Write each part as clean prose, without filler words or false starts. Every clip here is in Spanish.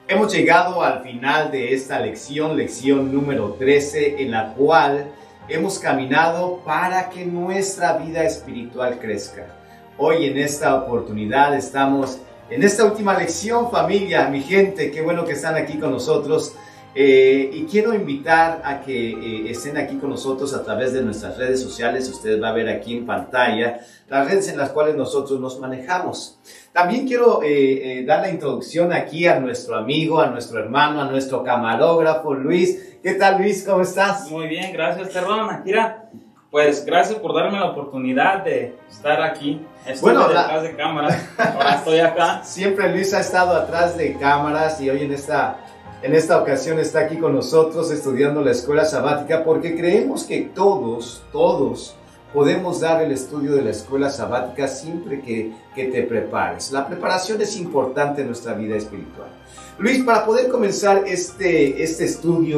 Hemos llegado al final de esta lección, lección número 13, en la cual hemos caminado para que nuestra vida espiritual crezca. Hoy en esta oportunidad estamos en esta última lección, familia, mi gente, qué bueno que están aquí con nosotros. Y quiero invitar a que estén aquí con nosotros a través de nuestras redes sociales. Usted va a ver aquí en pantalla las redes en las cuales nosotros nos manejamos. También quiero dar la introducción aquí a nuestro amigo, a nuestro hermano, a nuestro camarógrafo Luis. ¿Qué tal, Luis? ¿Cómo estás? Muy bien, gracias, Terrón. Akira, pues gracias por darme la oportunidad de estar aquí. Estuve detrás de cámaras, ahora estoy acá. Siempre Luis ha estado atrás de cámaras y hoy en esta ocasión está aquí con nosotros estudiando la escuela sabática porque creemos que todos podemos dar el estudio de la escuela sabática siempre que te prepares. La preparación es importante en nuestra vida espiritual. Luis, para poder comenzar este estudio,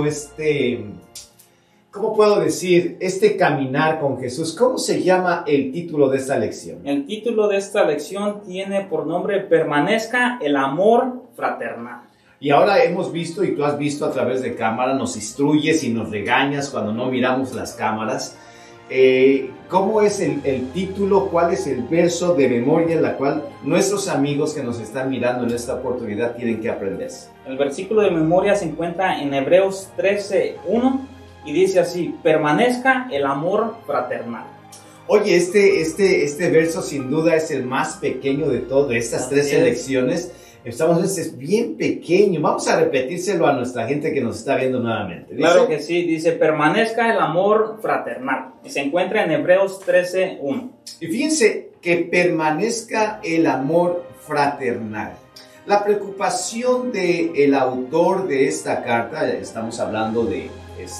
¿cómo puedo decir? Este caminar con Jesús, ¿cómo se llama el título de esta lección? El título de esta lección tiene por nombre Permanezca el amor fraternal. Y ahora hemos visto, y tú has visto a través de cámara, nos instruyes y nos regañas cuando no miramos las cámaras. ¿Cómo es el título? ¿Cuál es el verso de memoria en la cual nuestros amigos que nos están mirando en esta oportunidad tienen que aprenderse? El versículo de memoria se encuentra en Hebreos 13:1 y dice así: permanezca el amor fraternal. Oye, este verso sin duda es el más pequeño de todo, de estas 13 lecciones. Es bien pequeño. Vamos a repetírselo a nuestra gente que nos está viendo nuevamente. ¿Dice? Claro que sí, dice permanezca el amor fraternal. Y se encuentra en Hebreos 13:1. Y fíjense que permanezca el amor fraternal. La preocupación del autor de esta carta, estamos hablando de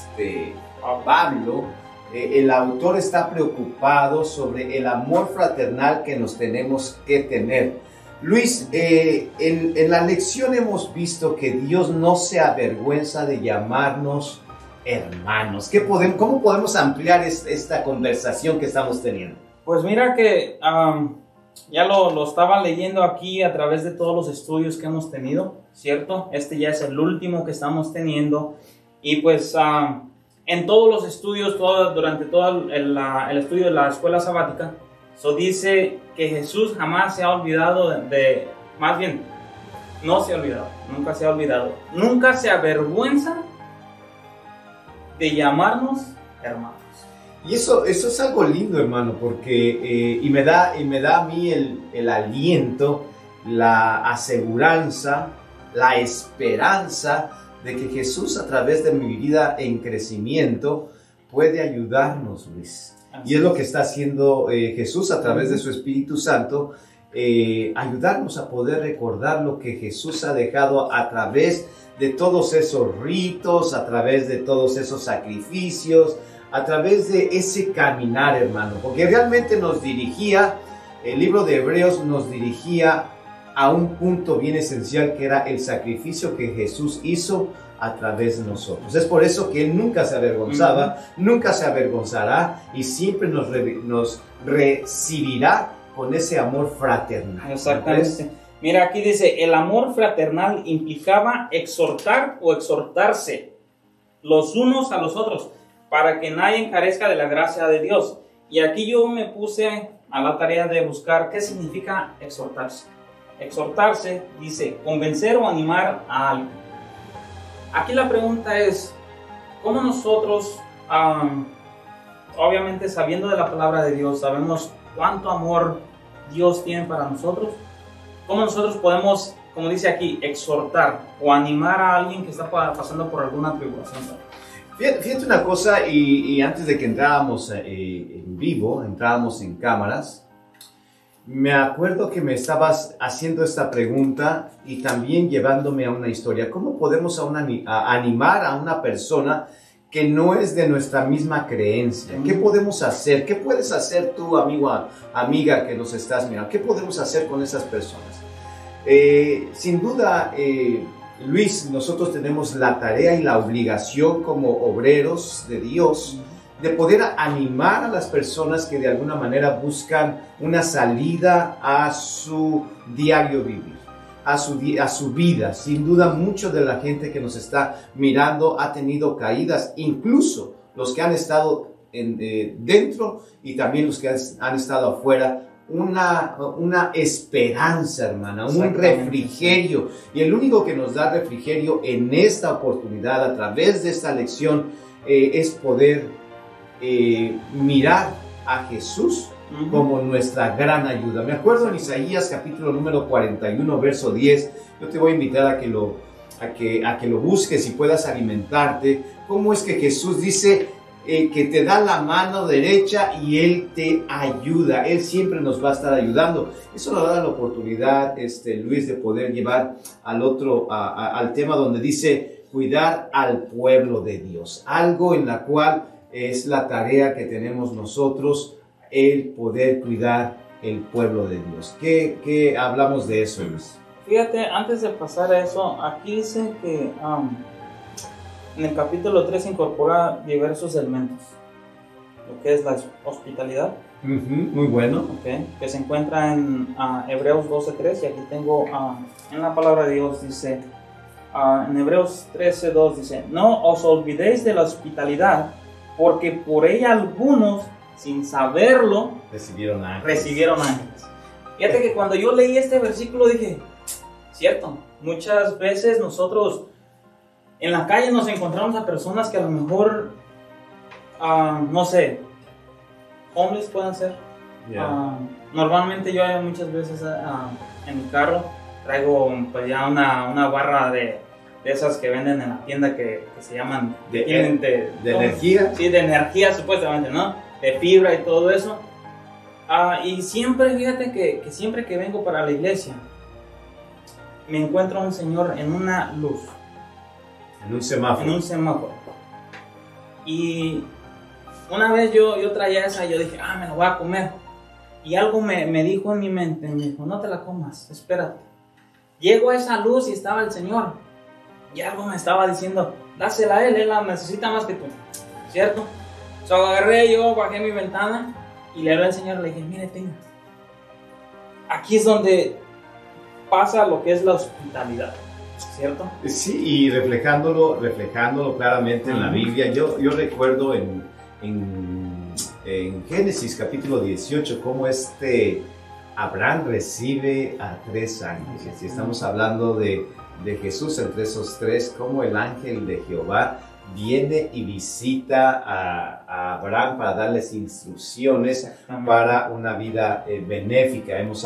Pablo, el autor está preocupado sobre el amor fraternal que nos tenemos que tener. Luis, en la lección hemos visto que Dios no se avergüenza de llamarnos hermanos. ¿Cómo podemos ampliar esta conversación que estamos teniendo? Pues mira que ya lo estaba leyendo aquí a través de todos los estudios que hemos tenido, ¿cierto? Este ya es el último que estamos teniendo. Y pues en todos los estudios, durante todo el estudio de la escuela sabática, dice que Jesús jamás se ha olvidado más bien, no se ha olvidado, nunca se ha olvidado, nunca se avergüenza de llamarnos hermanos. Y eso es algo lindo, hermano, porque y me da a mí el aliento, la aseguranza, la esperanza de que Jesús, a través de mi vida en crecimiento, puede ayudarnos, Luis. Y es lo que está haciendo Jesús a través de su Espíritu Santo, ayudarnos a poder recordar lo que Jesús ha dejado a través de todos esos ritos, a través de todos esos sacrificios, a través de ese caminar, hermano. Porque realmente nos dirigía, el libro de Hebreos nos dirigía a un punto bien esencial que era el sacrificio que Jesús hizo a través de nosotros. Es por eso que Él nunca se avergonzaba, nunca se avergonzará y siempre nos recibirá con ese amor fraternal. Exactamente. Mira, aquí dice, el amor fraternal implicaba exhortar o exhortarse los unos a los otros para que nadie carezca de la gracia de Dios. Y aquí yo me puse a la tarea de buscar qué significa exhortarse. Exhortarse dice convencer o animar a alguien. Aquí la pregunta es, ¿cómo nosotros, obviamente sabiendo de la palabra de Dios, sabemos cuánto amor Dios tiene para nosotros? ¿Cómo nosotros podemos, como dice aquí, exhortar o animar a alguien que está pasando por alguna tribulación? Fíjate una cosa, y antes de que entrábamos en vivo, entrábamos en cámaras, me acuerdo que me estabas haciendo esta pregunta y también llevándome a una historia. ¿Cómo podemos animar a una persona que no es de nuestra misma creencia? ¿Qué podemos hacer? ¿Qué puedes hacer tú, amigo, amiga que nos estás mirando? ¿Qué podemos hacer con esas personas? Sin duda, Luis, nosotros tenemos la tarea y la obligación como obreros de Dios de poder animar a las personas que de alguna manera buscan una salida a su diario vivir. a su vida. Sin duda, mucho de la gente que nos está mirando ha tenido caídas, incluso los que han estado dentro y también los que han estado afuera. Una esperanza, hermana, un refrigerio. Y el único que nos da refrigerio en esta oportunidad, a través de esta lección, es poder mirar a Jesús como nuestra gran ayuda. Me acuerdo en Isaías capítulo número 41, verso 10. Yo te voy a invitar a que lo busques y puedas alimentarte. ¿Cómo es que Jesús dice que te da la mano derecha y Él te ayuda? Él siempre nos va a estar ayudando. Eso nos da la oportunidad, Luis, de poder llevar al tema donde dice cuidar al pueblo de Dios. Algo en la cual es la tarea que tenemos nosotros, el poder cuidar el pueblo de Dios. ¿Qué hablamos de eso, Luis? Fíjate, antes de pasar a eso, aquí dice que en el capítulo 3 incorpora diversos elementos, lo que es la hospitalidad. Muy bueno. Okay, que se encuentra en Hebreos 12:3, y aquí tengo en la palabra de Dios, dice en Hebreos 13:2, dice: no os olvidéis de la hospitalidad, porque por ella algunos, sin saberlo, recibieron ángeles. Fíjate que cuando yo leí este versículo dije, cierto, muchas veces nosotros en la calle nos encontramos a personas que a lo mejor, no sé, homeless pueden ser. Normalmente yo muchas veces en mi carro traigo pues ya una barra de esas que venden en la tienda que se llaman de energía. Sí, de energía supuestamente, ¿no? De fibra y todo eso. Y siempre, fíjate que siempre que vengo para la iglesia, me encuentro a un señor en una luz. En un semáforo. Y una vez yo traía esa y yo dije, me lo voy a comer. Y algo me dijo en mi mente, me dijo, no te la comas, espérate. Llego a esa luz y estaba el Señor. Y algo me estaba diciendo, dásela a él la necesita más que tú. ¿Cierto? Agarré, yo bajé mi ventana y le hablé al Señor, le dije, mire, tenga. Aquí es donde pasa lo que es la hospitalidad, ¿cierto? Sí, y reflejándolo claramente en la Biblia. Yo recuerdo en Génesis capítulo 18 cómo Abraham recibe a 3 ángeles. Y estamos hablando de Jesús entre esos 3, cómo el ángel de Jehová viene y visita a Abraham para darles instrucciones para una vida benéfica. Hemos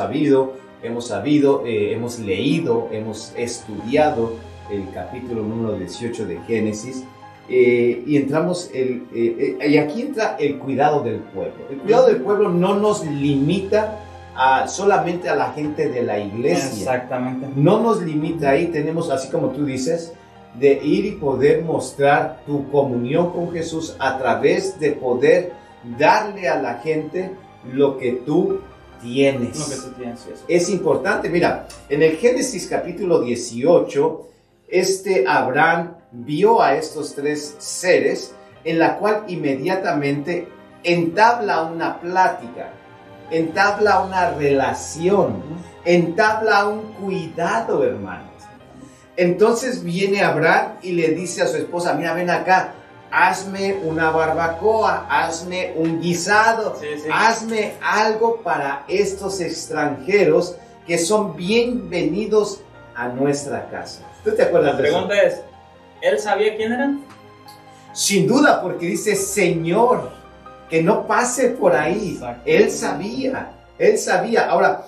leído, hemos estudiado el capítulo número 18 de Génesis, y entramos, y aquí entra el cuidado del pueblo. El cuidado del pueblo no nos limita solamente a la gente de la iglesia. Exactamente. No nos limita ahí, tenemos, así como tú dices, de ir y poder mostrar tu comunión con Jesús a través de poder darle a la gente lo que tú tienes. Es importante. Mira, en el Génesis capítulo 18, Abraham vio a estos 3 seres, en la cual inmediatamente entabla una plática, entabla una relación, entabla un cuidado, hermanos. Entonces viene Abraham y le dice a su esposa, mira, ven acá, hazme una barbacoa, hazme un guisado, hazme algo para estos extranjeros que son bienvenidos a nuestra casa. ¿Tú te acuerdas de eso? La pregunta es, ¿él sabía quién eran? Sin duda, porque dice Señor, que no pase por ahí. Él sabía. Ahora,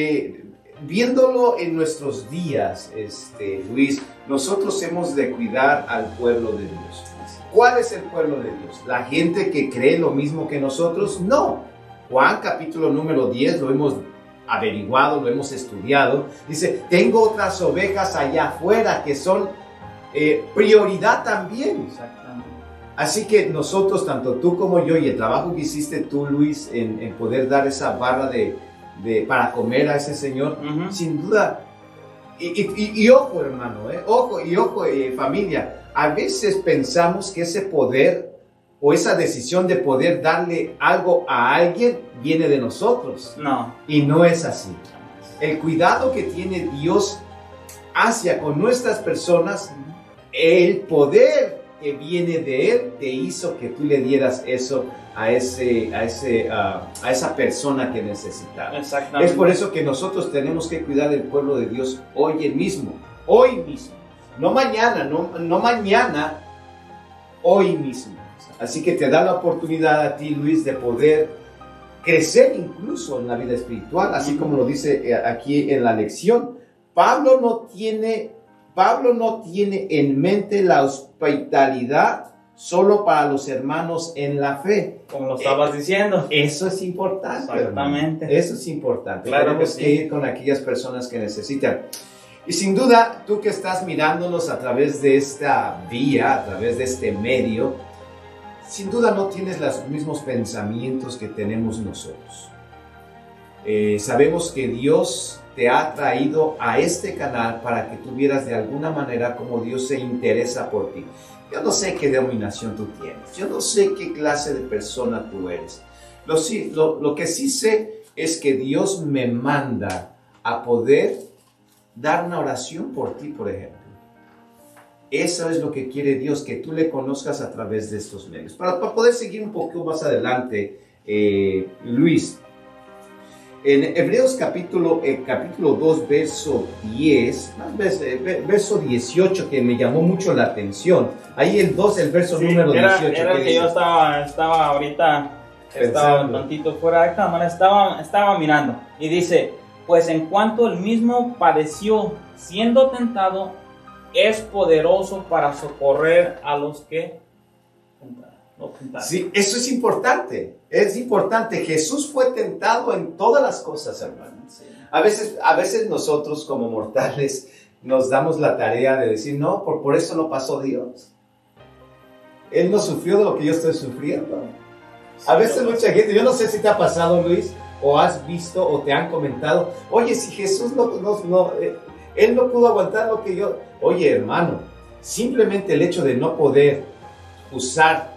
viéndolo en nuestros días, Luis, nosotros hemos de cuidar al pueblo de Dios. ¿Cuál es el pueblo de Dios? ¿La gente que cree lo mismo que nosotros? No. Juan capítulo número 10 lo hemos averiguado, lo hemos estudiado. Dice, tengo otras ovejas allá afuera que son prioridad también. Exactamente. Así que nosotros, tanto tú como yo, y el trabajo que hiciste tú, Luis, en poder dar esa barra para comer a ese Señor, sin duda. Y ojo, hermano, ojo, familia. A veces pensamos que ese poder o esa decisión de poder darle algo a alguien viene de nosotros. No. Y no es así. El cuidado que tiene Dios hacia con nuestras personas, el poder que viene de Él te hizo que tú le dieras eso a esa persona que necesitaba. Exactamente. Es por eso que nosotros tenemos que cuidar del pueblo de Dios hoy mismo, no mañana, no mañana, hoy mismo. Así que te da la oportunidad a ti, Luis, de poder crecer incluso en la vida espiritual, así como lo dice aquí en la lección. Pablo no tiene en mente la hospitalidad solo para los hermanos en la fe. Como lo estabas diciendo. Eso es importante. Exactamente. Hermano. Eso es importante. Claro Tenemos que que ir con aquellas personas que necesitan. Y sin duda, tú que estás mirándonos a través de esta vía, a través de este medio, sin duda no tienes los mismos pensamientos que tenemos nosotros. Sabemos que Dios te ha traído a este canal para que tú vieras de alguna manera cómo Dios se interesa por ti. Yo no sé qué denominación tú tienes, yo no sé qué clase de persona tú eres. Lo que sí sé es que Dios me manda a poder dar una oración por ti, por ejemplo. Eso es lo que quiere Dios, que tú le conozcas a través de estos medios. Para poder seguir un poco más adelante, Luis, en Hebreos capítulo 2, verso 10, verso 18, que me llamó mucho la atención. Ahí el verso número 18. Era el que yo estaba ahorita, estaba un tantito fuera de cámara, estaba mirando. Y dice, pues en cuanto él mismo padeció siendo tentado, es poderoso para socorrer a los que lo tentaron. Sí, eso es importante. Es importante. Jesús fue tentado en todas las cosas, hermano. Sí. A veces nosotros como mortales nos damos la tarea de decir, no, por eso no pasó Dios. Él no sufrió de lo que yo estoy sufriendo. A veces mucha gente, yo no sé si te ha pasado, Luis, o has visto o te han comentado, oye, si Jesús Él no pudo aguantar lo que yo... Oye, hermano, simplemente el hecho de no poder usar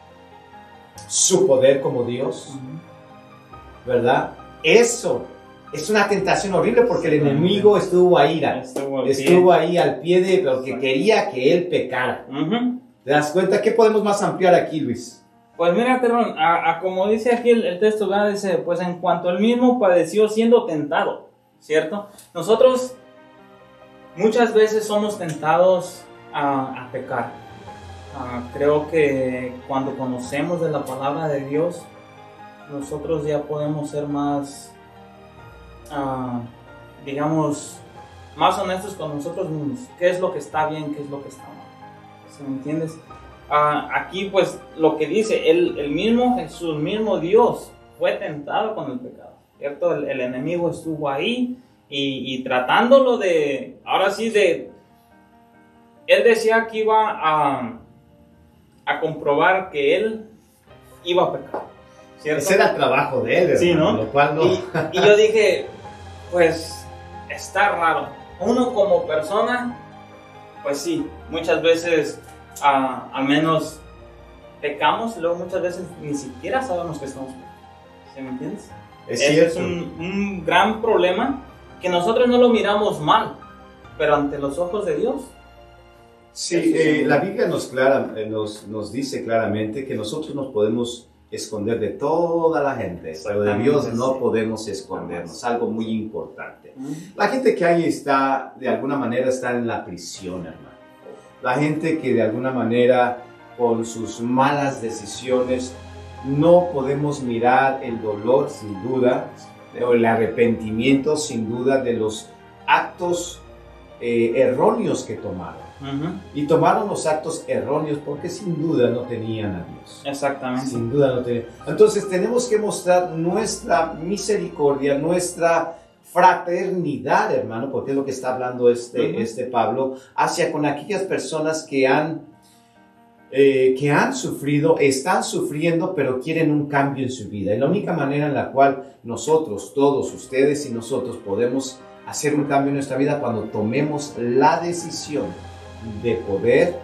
su poder como Dios, ¿verdad? Eso es una tentación horrible porque el enemigo estuvo ahí al pie de lo que quería que él pecara. ¿Te das cuenta? ¿Qué podemos más ampliar aquí, Luis? Pues mira, Terrón, como dice aquí el texto, ¿verdad? Dice, pues en cuanto él mismo padeció siendo tentado, ¿cierto? Nosotros muchas veces somos tentados a pecar. Creo que cuando conocemos de la palabra de Dios, nosotros ya podemos ser más, digamos, más honestos con nosotros mismos. ¿Qué es lo que está bien? ¿Qué es lo que está mal? ¿Sí me entiendes? Aquí pues lo que dice, el mismo Jesús, el mismo Dios, fue tentado con el pecado, ¿cierto? El enemigo estuvo ahí y tratándolo de, ahora sí, él decía que iba a comprobar que él iba a pecar, ¿cierto? Ese era el trabajo de él, sí, ¿no? Lo cual no... y yo dije, pues está raro. Uno como persona, pues sí, muchas veces al menos pecamos y luego muchas veces ni siquiera sabemos que estamos pecando. ¿Sí me entiendes? Ese es un gran problema que nosotros no lo miramos mal, pero ante los ojos de Dios. Sí, la Biblia nos dice claramente que nosotros nos podemos esconder de toda la gente, pero de Dios no podemos escondernos, algo muy importante. La gente que ahí está, de alguna manera, está en la prisión, hermano. La gente que de alguna manera, con sus malas decisiones, no podemos mirar el dolor, sin duda, o el arrepentimiento, sin duda, de los actos erróneos que tomaron. Y tomaron los actos erróneos porque sin duda no tenían a Dios. Exactamente. Sin duda no tenían. Entonces tenemos que mostrar nuestra misericordia, nuestra fraternidad, hermano, porque es lo que está hablando este Pablo, hacia con aquellas personas que han sufrido, están sufriendo, pero quieren un cambio en su vida. Y la única manera en la cual nosotros, todos ustedes y nosotros, podemos hacer un cambio en nuestra vida cuando tomemos la decisión de poder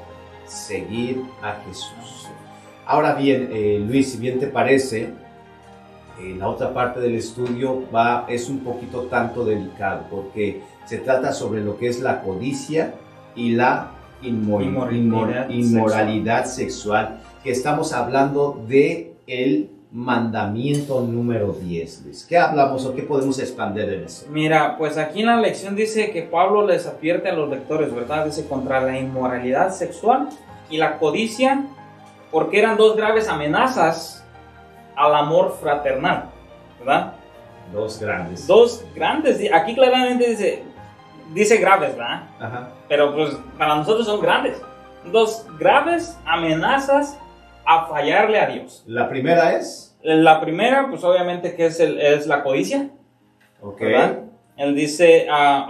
seguir a Jesús. Ahora bien, Luis, si bien te parece, la otra parte del estudio es un poquito tanto delicado, porque se trata sobre lo que es la codicia y la inmoralidad sexual, que estamos hablando de el mandamiento número 10, Luis. ¿Qué hablamos o qué podemos expandir en eso? Mira, pues aquí en la lección dice que Pablo les advierte a los lectores, ¿verdad? Dice contra la inmoralidad sexual y la codicia, porque eran dos graves amenazas al amor fraternal, ¿verdad? Dos grandes. Dos grandes, aquí claramente dice graves, ¿verdad? Ajá. Pero pues para nosotros son grandes. Dos graves amenazas a fallarle a Dios. La primera es... La primera, pues obviamente que es la codicia. Ok. ¿Verdad? Él dice,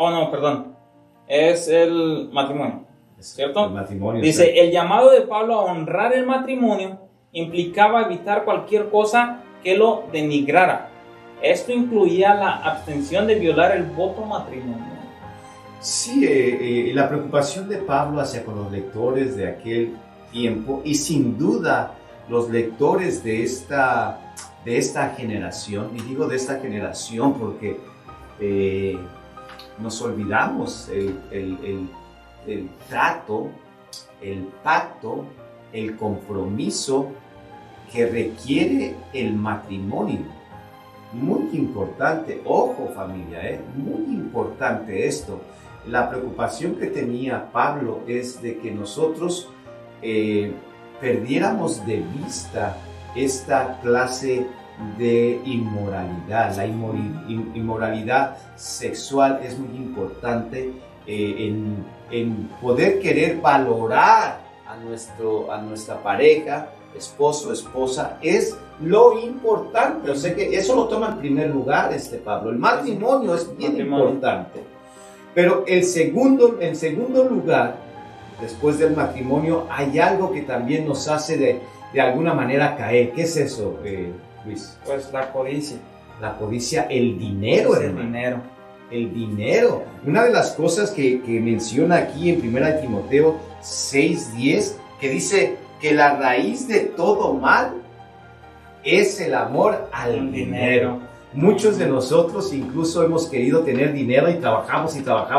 es el matrimonio, ¿cierto? El matrimonio. Dice, el llamado de Pablo a honrar el matrimonio implicaba evitar cualquier cosa que lo denigrara. Esto incluía la abstención de violar el voto matrimonial. Sí, la preocupación de Pablo hacia con los lectores de aquel tiempo, y sin duda los lectores de esta generación, y digo de esta generación porque nos olvidamos el trato, el pacto, el compromiso que requiere el matrimonio. Muy importante, ojo familia, muy importante esto. La preocupación que tenía Pablo es de que nosotros perdiéramos de vista esta clase de inmoralidad. La inmoralidad sexual es muy importante en poder querer valorar a nuestra pareja, esposo, esposa, es lo importante. O sea que eso lo toma en primer lugar Pablo. El matrimonio es bien importante. Pero en segundo lugar, después del matrimonio, hay algo que también nos hace de alguna manera caer. ¿Qué es eso, Luis? Pues la codicia. La codicia, el dinero, hermano. El dinero. El dinero. Una de las cosas que menciona aquí en 1 Timoteo 6:10, que dice que la raíz de todo mal es el amor al dinero. Muchos de nosotros incluso hemos querido tener dinero y trabajamos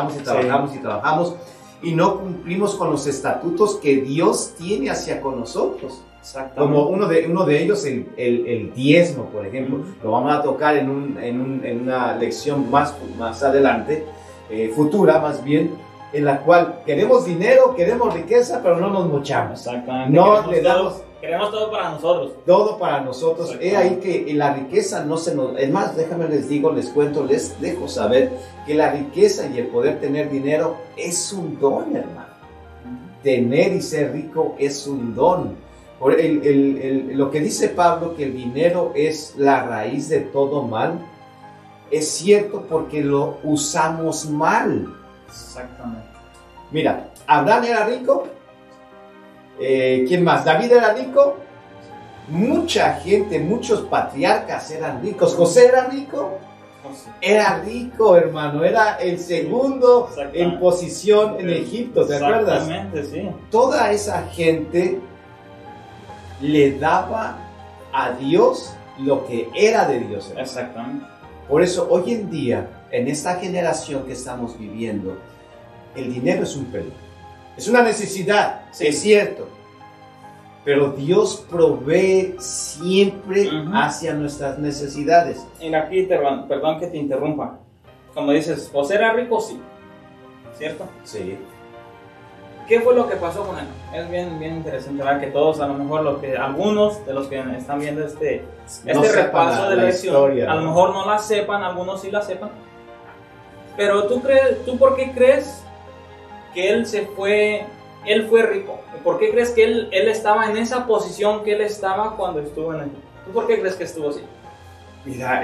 y no cumplimos con los estatutos que Dios tiene hacia con nosotros. Como uno de ellos, el diezmo, por ejemplo. Lo vamos a tocar en una lección más adelante, futura más bien, en la cual queremos dinero, queremos riqueza, pero no nos mochamos. Exactamente. No le damos... Queremos todo para nosotros. Todo para nosotros. Es ahí que la riqueza no se nos... Es más, déjame les cuento, les dejo saber que la riqueza y el poder tener dinero es un don, hermano. Tener y ser rico es un don. Lo que dice Pablo, que el dinero es la raíz de todo mal, es cierto porque lo usamos mal. Exactamente. Mira, Abraham era rico. ¿Quién más? David era rico. Mucha gente, muchos patriarcas eran ricos. José era rico. Era rico, hermano. Era el segundo en posición en Egipto, ¿te acuerdas? Exactamente, sí. Toda esa gente le daba a Dios lo que era de Dios, hermano. Exactamente. Por eso hoy en día, en esta generación que estamos viviendo, el dinero es un peligro. Es una necesidad, sí, es cierto, pero Dios provee siempre hacia nuestras necesidades. Y aquí, perdón que te interrumpa, como dices, José era rico, sí, ¿cierto? Sí. ¿Qué fue lo que pasó con él? Es bien interesante, ¿verdad? Que todos, a lo mejor, algunos de los que están viendo este repaso de la lección, a lo mejor no la sepan, algunos sí la sepan, pero ¿tú por qué crees que él fue rico? ¿Por qué crees que él estaba en esa posición que él estaba cuando estuvo en Egipto? ¿Tú por qué crees que estuvo así? Mira,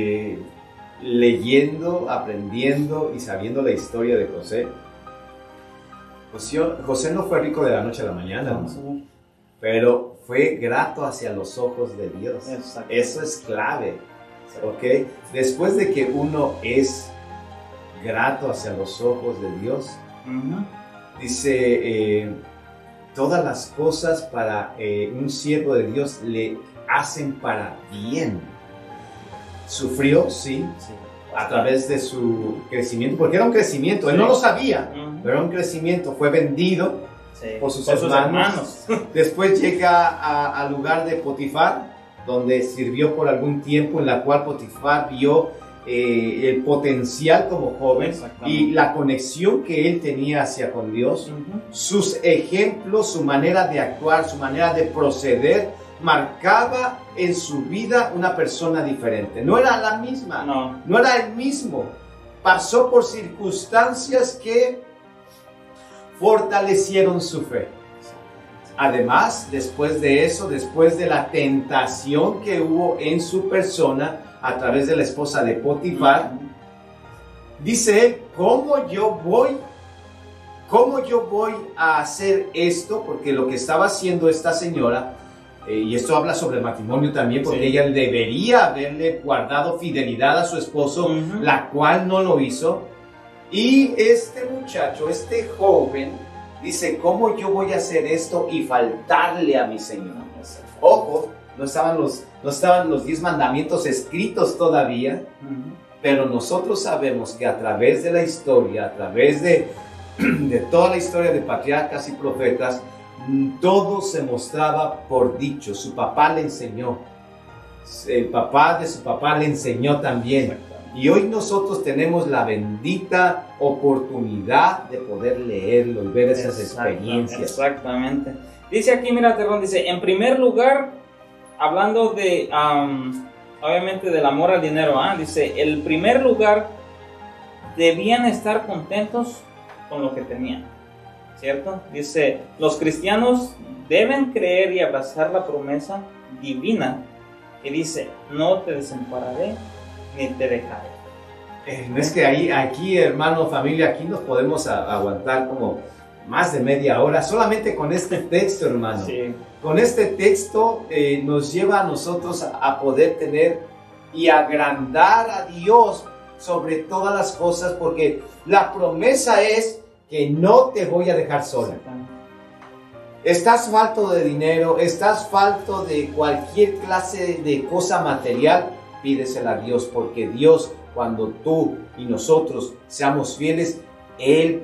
leyendo, aprendiendo y sabiendo la historia de José, José no fue rico de la noche a la mañana, ¿no? Pero fue grato hacia los ojos de Dios. Exacto. Eso es clave, ¿ok? Después de que uno es grato hacia los ojos de Dios, dice, todas las cosas para un siervo de Dios le hacen para bien. sufrió, sí, Sí. a través de su crecimiento, porque era un crecimiento, él no lo sabía, pero era un crecimiento, fue vendido por sus hermanos. Después llega al lugar de Potifar, donde sirvió por algún tiempo, en la cual Potifar vio el potencial como joven y la conexión que él tenía hacia con Dios, sus ejemplos, su manera de actuar, su manera de proceder, marcaba en su vida una persona diferente. No era la misma, no era el mismo. Pasó por circunstancias que fortalecieron su fe. Además, después de eso, después de la tentación que hubo en su persona a través de la esposa de Potifar, dice él, ¿cómo yo voy a hacer esto? Porque lo que estaba haciendo esta señora, y esto habla sobre el matrimonio también, porque ella debería haberle guardado fidelidad a su esposo, la cual no lo hizo. Y este muchacho, este joven, dice, ¿cómo yo voy a hacer esto y faltarle a mi Señor? Ojo, no estaban los 10 mandamientos escritos todavía, pero nosotros sabemos que a través de la historia, a través de toda la historia de patriarcas y profetas, todo se mostraba por dicho. Su papá le enseñó, el papá de su papá le enseñó también. Y hoy nosotros tenemos la bendita oportunidad de poder leerlo y ver esas experiencias. Exactamente. Dice aquí, mira, Terrón, dice, en primer lugar, hablando de, obviamente, del amor al dinero, dice, en primer lugar, debían estar contentos con lo que tenían, ¿cierto? Dice, los cristianos deben creer y abrazar la promesa divina que dice, no te desampararé ni te dejaré. No es que aquí, hermano, familia, aquí nos podemos aguantar como más de media hora solamente con este texto, hermano. Sí. Con este texto nos lleva a nosotros a poder tener y agrandar a Dios sobre todas las cosas, porque la promesa es que no te voy a dejar sola. Estás falto de dinero, estás falto de cualquier clase de cosa material, pídesela a Dios, porque Dios, cuando tú y nosotros seamos fieles, Él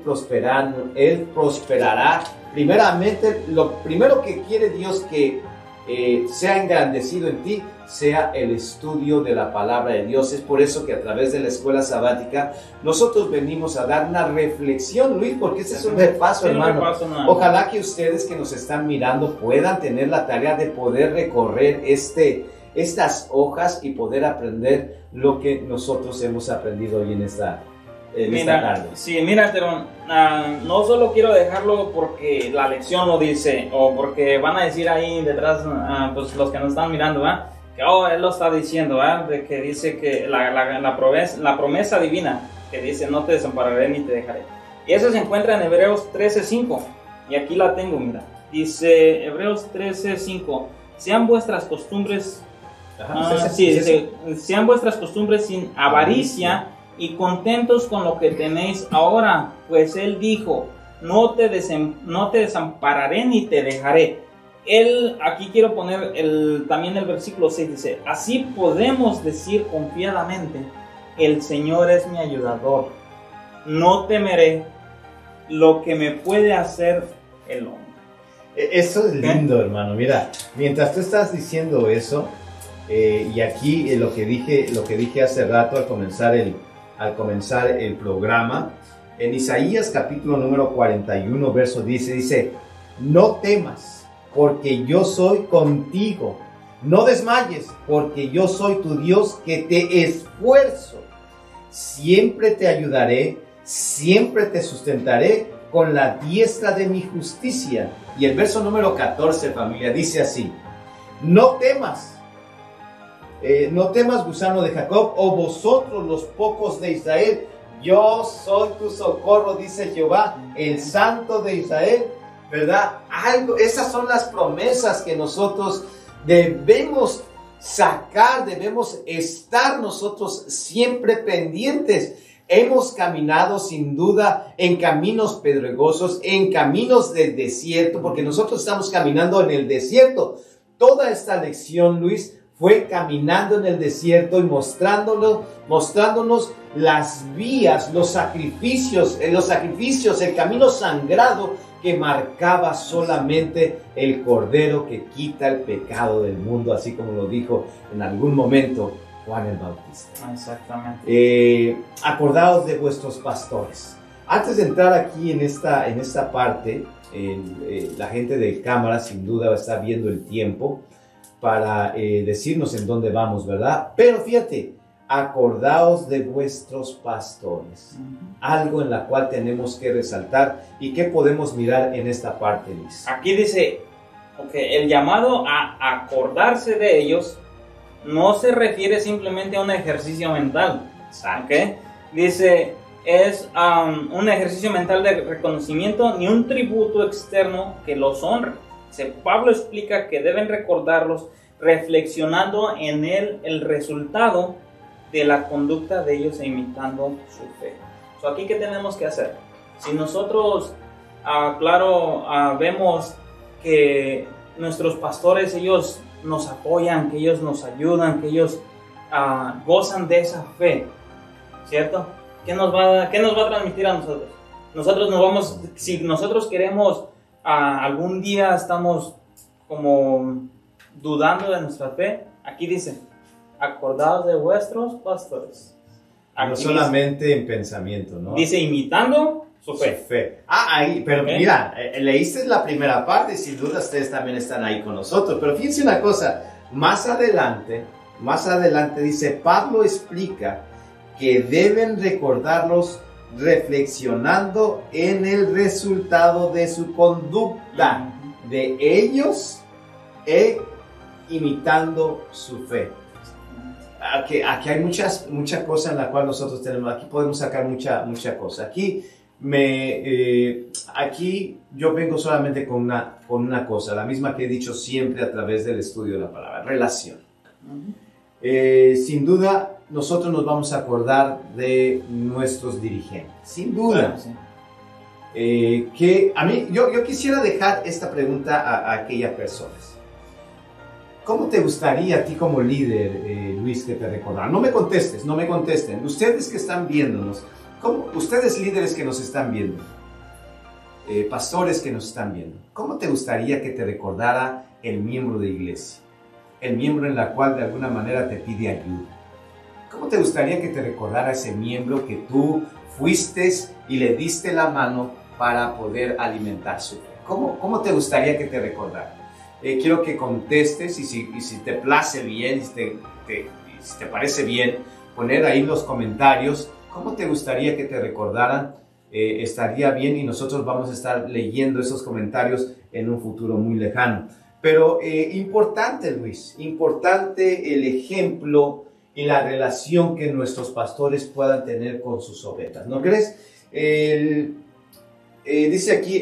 prosperará. Primeramente, lo primero que quiere Dios que sea engrandecido en ti, sea el estudio de la palabra de Dios. Es por eso que a través de la escuela sabática nosotros venimos a dar una reflexión, Luis, porque este es un repaso, hermano. Ojalá que ustedes que nos están mirando puedan tener la tarea de poder recorrer estas hojas y poder aprender lo que nosotros hemos aprendido hoy en esta tarde. Sí, mira, Terón, no solo quiero dejarlo porque la lección lo dice, o porque van a decir ahí detrás, pues los que nos están mirando, que él lo está diciendo, de que dice que la promesa divina, que dice, no te desampararé ni te dejaré. Y eso se encuentra en Hebreos 13:5, y aquí la tengo, mira. Dice Hebreos 13:5, sean vuestras costumbres... sean vuestras costumbres sin avaricia y contentos con lo que tenéis ahora, pues él dijo, no te desampararé ni te dejaré. Aquí quiero poner también el versículo 6, dice, así podemos decir confiadamente, el Señor es mi ayudador, no temeré lo que me puede hacer el hombre. Eso es lindo, hermano. Mira, mientras tú estás diciendo eso, y aquí lo que dije hace rato al comenzar el programa, en Isaías capítulo número 41 verso 10 dice, no temas porque yo soy contigo, no desmayes porque yo soy tu Dios que te esfuerzo, siempre te ayudaré, siempre te sustentaré con la diestra de mi justicia. Y el verso número 14, familia, dice así, no temas, gusano de Jacob, o vosotros los pocos de Israel, yo soy tu socorro, dice Jehová, el Santo de Israel, ¿verdad? Esas son las promesas que nosotros debemos sacar, debemos estar nosotros siempre pendientes. Hemos caminado sin duda en caminos pedregosos, en caminos del desierto, porque nosotros estamos caminando en el desierto. Toda esta lección, Luis, fue caminando en el desierto y mostrándonos las vías, los sacrificios, el camino sangrado que marcaba solamente el Cordero que quita el pecado del mundo, así como lo dijo en algún momento Juan el Bautista. Exactamente. Acordaos de vuestros pastores. Antes de entrar aquí en esta parte, la gente de cámara sin duda va a estar viendo el tiempo para decirnos en dónde vamos, ¿verdad? Pero fíjate, acordaos de vuestros pastores. Algo en la cual tenemos que resaltar y que podemos mirar en esta parte, Luis. Aquí dice, el llamado a acordarse de ellos no se refiere simplemente a un ejercicio mental. ¿Okay? Dice, es un ejercicio mental de reconocimiento ni un tributo externo que los honre. Pablo explica que deben recordarlos reflexionando en él el resultado de la conducta de ellos e imitando su fe. Aquí, ¿qué tenemos que hacer? Si nosotros, vemos que nuestros pastores, ellos nos apoyan, que ellos nos ayudan, que ellos gozan de esa fe, ¿cierto? ¿Qué nos va a transmitir a nosotros? Si nosotros queremos, algún día estamos como dudando de nuestra fe, aquí dice, acordaos de vuestros pastores. Aquí no solamente dice, en pensamiento, ¿no? Dice, imitando su fe. Ahí, pero mira, leíste la primera parte y sin duda ustedes también están ahí con nosotros. Pero fíjense una cosa, más adelante dice, Pablo explica que deben recordarlos reflexionando en el resultado de su conducta de ellos e imitando su fe. Aquí hay muchas cosas en la cual nosotros tenemos, aquí podemos sacar mucha cosa. Aquí yo vengo solamente con una cosa, la misma que he dicho siempre a través del estudio de la palabra, relación. Sin duda, nosotros nos vamos a acordar de nuestros dirigentes, sin duda. Claro, sí. Que a mí, yo quisiera dejar esta pregunta a aquellas personas. ¿Cómo te gustaría a ti como líder, Luis, que te recordaran? No me contesten. Ustedes que están viéndonos, ustedes líderes que nos están viendo, pastores que nos están viendo, ¿cómo te gustaría que te recordara el miembro de iglesia? El miembro en la cual de alguna manera te pide ayuda. ¿Cómo te gustaría que te recordara ese miembro que tú fuiste y le diste la mano para poder alimentar su fe? ¿Cómo te gustaría que te recordara? Quiero que contestes y si te place bien, si te parece bien, poner ahí los comentarios. ¿Cómo te gustaría que te recordaran? Estaría bien y nosotros vamos a estar leyendo esos comentarios en un futuro muy lejano. Pero importante, Luis, importante el ejemplo y la relación que nuestros pastores puedan tener con sus ovejas, ¿no crees? Dice aquí,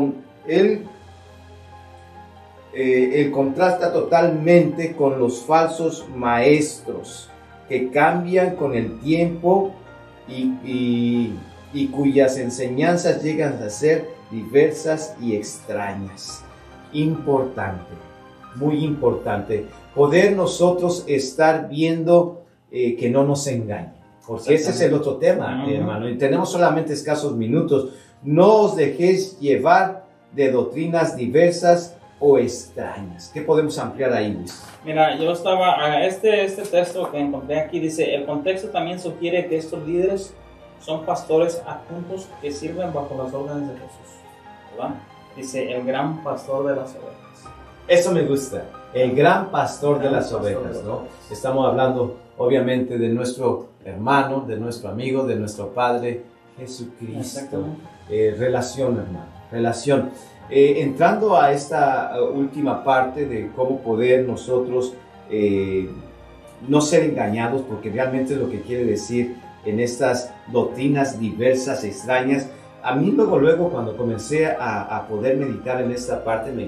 él contrasta totalmente con los falsos maestros que cambian con el tiempo y cuyas enseñanzas llegan a ser diversas y extrañas. Importante, muy importante, poder nosotros estar viendo que no nos engañen, porque ese es el otro tema, hermano, y tenemos solamente escasos minutos. No os dejéis llevar de doctrinas diversas o extrañas. ¿Qué podemos ampliar ahí, Luis? Mira, yo estaba, este texto que encontré aquí dice, el contexto también sugiere que estos líderes son pastores adjuntos que sirven bajo las órdenes de Jesús, ¿verdad? Dice, el gran pastor de las ovejas. Eso me gusta, el gran pastor de las ovejas, ¿no? Estamos hablando, obviamente, de nuestro hermano, de nuestro amigo, de nuestro Padre Jesucristo. Relación, hermano, relación. Entrando a esta última parte de cómo poder nosotros no ser engañados, porque realmente es lo que quiere decir en estas doctrinas diversas, extrañas. A mí luego cuando comencé a poder meditar en esta parte, me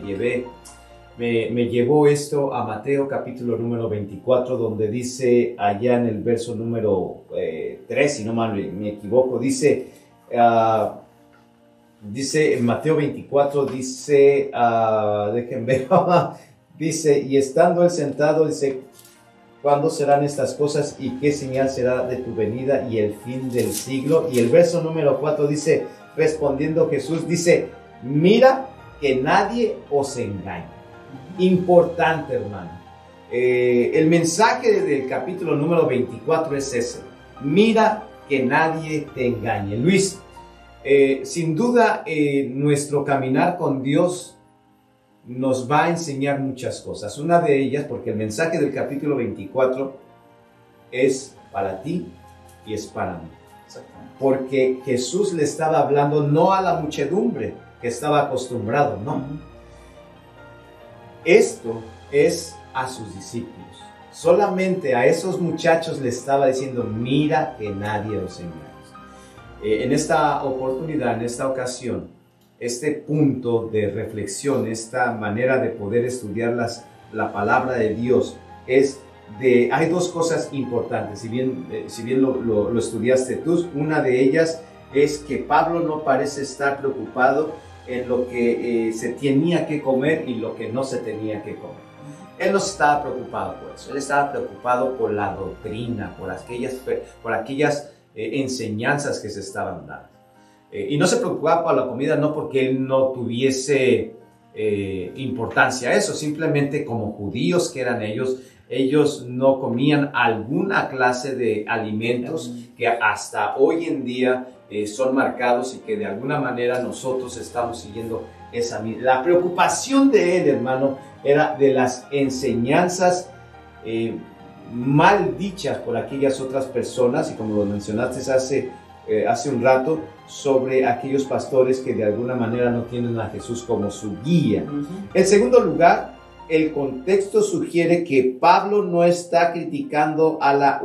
llevó esto a Mateo capítulo número 24, donde dice allá en el verso número 3, si no mal me equivoco, dice en Mateo 24, dice, déjenme ver, dice, y estando él sentado, dice, ¿cuándo serán estas cosas y qué señal será de tu venida y el fin del siglo? Y el verso número 4 dice, respondiendo Jesús, dice, mira que nadie os engañe. Importante, hermano. El mensaje del capítulo número 24 es ese. Mira que nadie te engañe. Luis, sin duda nuestro caminar con Dios nos va a enseñar muchas cosas. Una de ellas, porque el mensaje del capítulo 24 es para ti y es para mí. Porque Jesús le estaba hablando no a la muchedumbre que estaba acostumbrado, no. Esto es a sus discípulos. Solamente a esos muchachos le estaba diciendo, mira que nadie os engañe. En esta oportunidad, en esta ocasión, este punto de reflexión, esta manera de poder estudiar la palabra de Dios, hay dos cosas importantes. Si bien lo estudiaste tú, una de ellas es que Pablo no parece estar preocupado en lo que se tenía que comer y lo que no se tenía que comer. Él no estaba preocupado por eso, él estaba preocupado por la doctrina, por aquellas enseñanzas que se estaban dando. Y no se preocupaba por la comida, no porque él no tuviese importancia a eso, simplemente como judíos que eran ellos no comían alguna clase de alimentos que hasta hoy en día son marcados y que de alguna manera nosotros estamos siguiendo esa misma. La preocupación de él, hermano, era de las enseñanzas mal dichas por aquellas otras personas, y como lo mencionaste hace un rato, sobre aquellos pastores que de alguna manera no tienen a Jesús como su guía. En segundo lugar, el contexto sugiere que Pablo no está criticando a la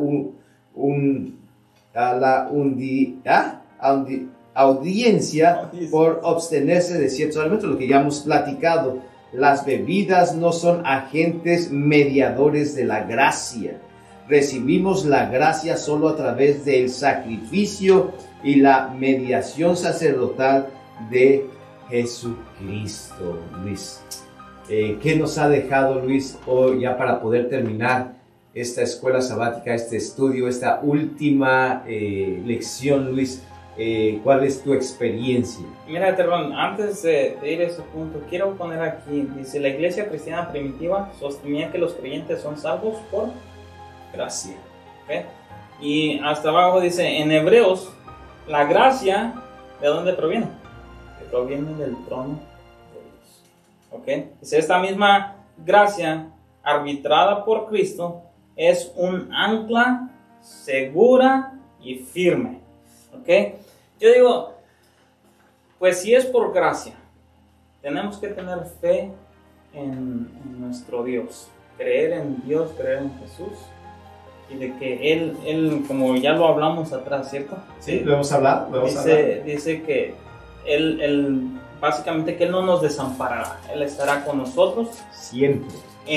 audiencia por abstenerse de ciertos alimentos, lo que ya hemos platicado. Las bebidas no son agentes mediadores de la gracia. Recibimos la gracia solo a través del sacrificio y la mediación sacerdotal de Jesucristo. Luis, ¿qué nos ha dejado, Luis, hoy ya para poder terminar esta escuela sabática, este estudio, esta última lección, Luis? ¿Cuál es tu experiencia? Mira, Terrón, antes de ir a ese punto, quiero poner aquí, dice, la iglesia cristiana primitiva sostenía que los creyentes son salvos por gracia. ¿Okay? Y hasta abajo dice, en Hebreos, la gracia, ¿de dónde proviene? Que proviene del trono de Dios. ¿Okay? Dice, esta misma gracia arbitrada por Cristo es un ancla segura y firme. ¿Okay? Yo digo, pues si es por gracia, tenemos que tener fe en nuestro Dios, creer en Dios, creer en Jesús, y de que Él, como ya lo hablamos atrás, ¿cierto? Sí, lo hemos hablado. Dice que Él básicamente que Él no nos desamparará, Él estará con nosotros. Siempre.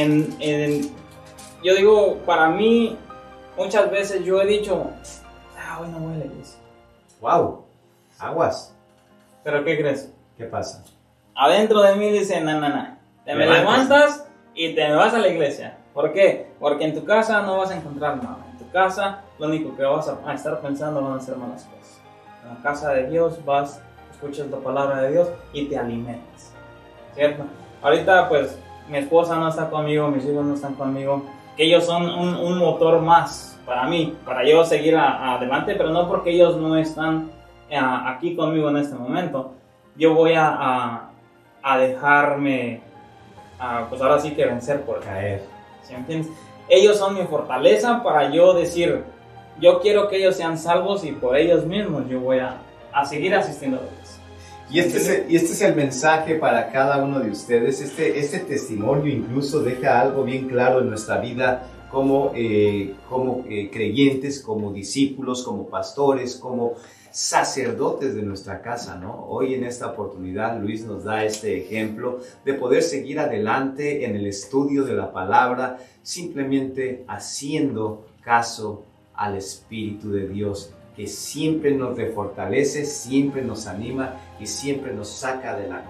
Yo digo, para mí, muchas veces yo he dicho, hoy no voy a la iglesia. ¡Wow! Aguas. ¿Pero qué crees? ¿Qué pasa? Adentro de mí dice, no. Te me levantas y te me vas a la iglesia. ¿Por qué? Porque en tu casa no vas a encontrar nada. En tu casa lo único que vas a estar pensando van a ser malas cosas. En la casa de Dios vas, escuchas la palabra de Dios y te alimentas. ¿Cierto? Ahorita pues mi esposa no está conmigo, mis hijos no están conmigo. Que ellos son un motor más para mí, para yo seguir adelante, pero no porque ellos no están aquí conmigo en este momento. Yo voy a dejarme, pues ahora sí que vencer por caer. ¿Sí me entiendes? Ellos son mi fortaleza para yo decir, yo quiero que ellos sean salvos y por ellos mismos yo voy a seguir asistiendo a Dios. Y este es el mensaje para cada uno de ustedes. Este testimonio incluso deja algo bien claro en nuestra vida como creyentes, como discípulos, como pastores, como sacerdotes de nuestra casa, ¿no? Hoy en esta oportunidad Luis nos da este ejemplo de poder seguir adelante en el estudio de la palabra, simplemente haciendo caso al Espíritu de Dios, que siempre nos refortalece, siempre nos anima y siempre nos saca adelante.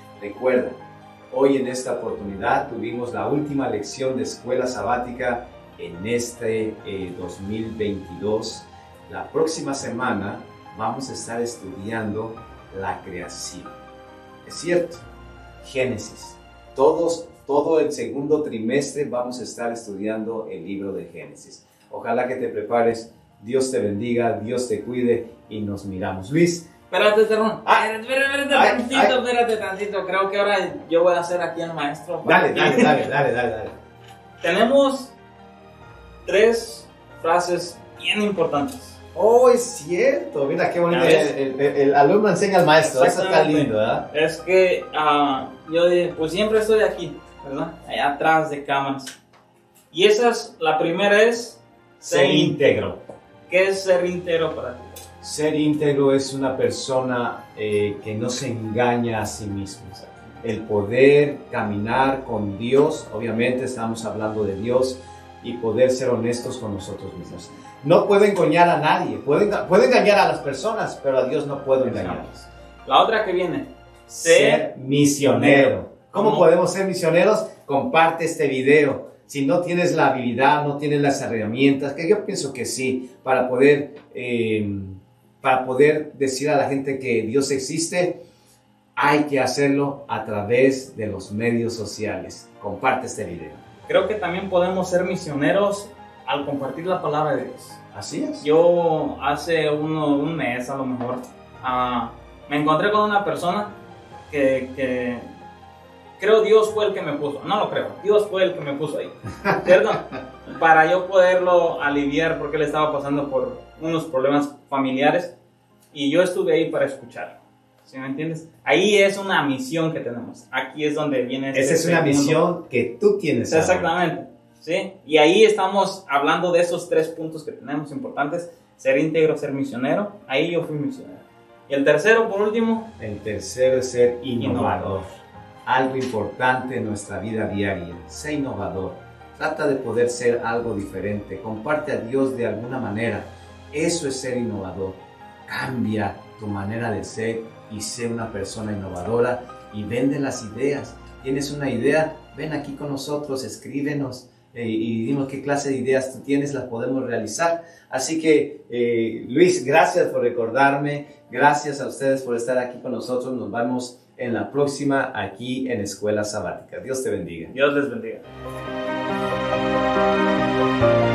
Recuerda, hoy en esta oportunidad tuvimos la última lección de escuela sabática en este 2022. La próxima semana vamos a estar estudiando la creación. Es cierto, Génesis. Todo el segundo trimestre vamos a estar estudiando el libro de Génesis. Ojalá que te prepares. Dios te bendiga, Dios te cuide y nos miramos. Luis. Espérate, Terrón. Espérate tantito. Creo que ahora yo voy a ser aquí el maestro. Dale. Tenemos 3 frases bien importantes. Oh, es cierto. Mira qué bonito. El alumno enseña al maestro. Eso está lindo, ¿verdad? Es que yo pues siempre estoy aquí, ¿verdad? Allá atrás de cámaras. Y la primera es ser íntegro. ¿Qué es ser íntegro para ti? Ser íntegro es una persona que no se engaña a sí mismo. El poder caminar con Dios, obviamente estamos hablando de Dios, y poder ser honestos con nosotros mismos. No puedo engañar a nadie, puedo engañar a las personas, pero a Dios no puedo engañarlos. La otra que viene, ser misionero. ¿Cómo podemos ser misioneros? Comparte este video. Si no tienes la habilidad, no tienes las herramientas, que yo pienso que sí, para poder decir a la gente que Dios existe, hay que hacerlo a través de los medios sociales. Comparte este video. Creo que también podemos ser misioneros al compartir la palabra de Dios. Así es. Yo hace un mes a lo mejor me encontré con una persona que creo Dios fue el que me puso. No lo creo, Dios fue el que me puso ahí, ¿cierto? Para yo poderlo aliviar porque él estaba pasando por unos problemas familiares y yo estuve ahí para escuchar. ¿Sí me entiendes? Ahí es una misión que tenemos. Aquí es donde viene... Esa es una misión que tú tienes. Exactamente. ¿Sí? Y ahí estamos hablando de esos 3 puntos que tenemos importantes. Ser íntegro, ser misionero. Ahí yo fui misionero. Y el tercero, por último... El tercero es ser innovador. Algo importante en nuestra vida diaria. Sé innovador. Trata de poder ser algo diferente. Comparte a Dios de alguna manera. Eso es ser innovador. Cambia tu manera de ser y sé una persona innovadora y vende las ideas. ¿Tienes una idea? Ven aquí con nosotros, escríbenos y dinos qué clase de ideas tú tienes, las podemos realizar. Así que, Luis, gracias por recordarme, gracias a ustedes por estar aquí con nosotros. Nos vemos en la próxima aquí en Escuela Sabática. Dios te bendiga. Dios les bendiga.